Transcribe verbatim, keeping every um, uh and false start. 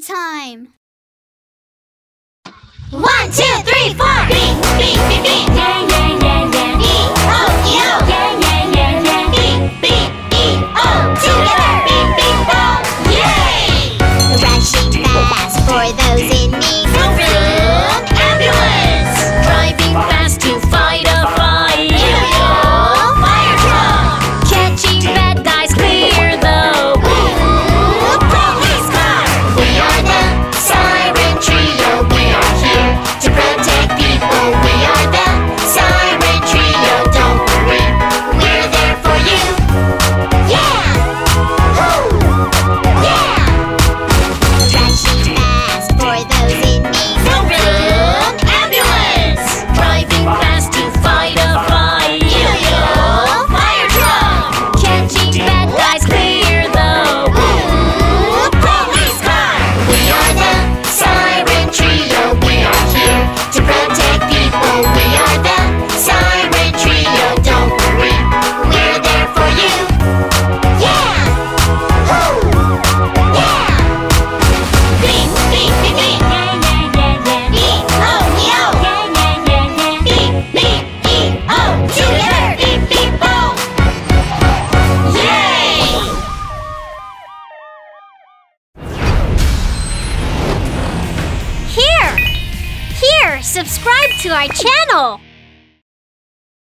time! One, two, three, four! Beep, beep, beep, beep! Yeah, yeah, yeah, yeah! E, O, E, O! Yeah, yeah, yeah, yeah! Beep, beep, E, O! Together! Beep, beep, bo! Yay! Rushing fast for those in need. Vroom, vroom! Ambulance! Driving fast to fight a fire. Yo-yo! Fire truck! Catching bad guys, clear the way. Police car! We are the Siren Trio. We are here to protect people. We are the Siren Trio. Don't worry, we're there for you. Yeah! Woo! Yeah! Rushing fast for those in need. Vroom, vroom! Ambulance! Driving fast to fight a fire. Yo-yo! Fire truck! Catching bad guys, clear the way. Police car! We are the Siren Trio. We are here to protect people. We are the Siren Trio. Don't worry, we're there for you. Yeah! Woo! Yeah! Beep, beep, beep, beep. Yeah, yeah, yeah, yeah. E, O, E, O. Yeah, yeah, yeah, yeah. Beep, beep, E, O. Together. Beep, beep, bo. Yay! Here! Here! Subscribe to our channel!